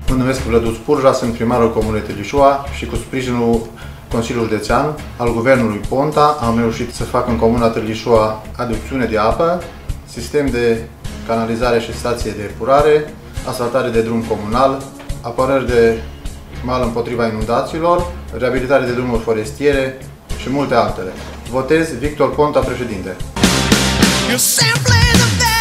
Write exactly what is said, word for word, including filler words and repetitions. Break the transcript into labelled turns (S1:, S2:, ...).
S1: Mă numesc Vlăduț Purja, sunt primarul Comunei Târlișoara și cu sprijinul Consiliului Județean al Guvernului Ponta am reușit să fac în Comuna Târlișoara aducțiune de apă, sistem de canalizare și stație de epurare, asfaltare de drum comunal, apărări de mal împotriva inundațiilor, reabilitare de drumuri forestiere și multe altele. Votez Victor Ponta, președinte.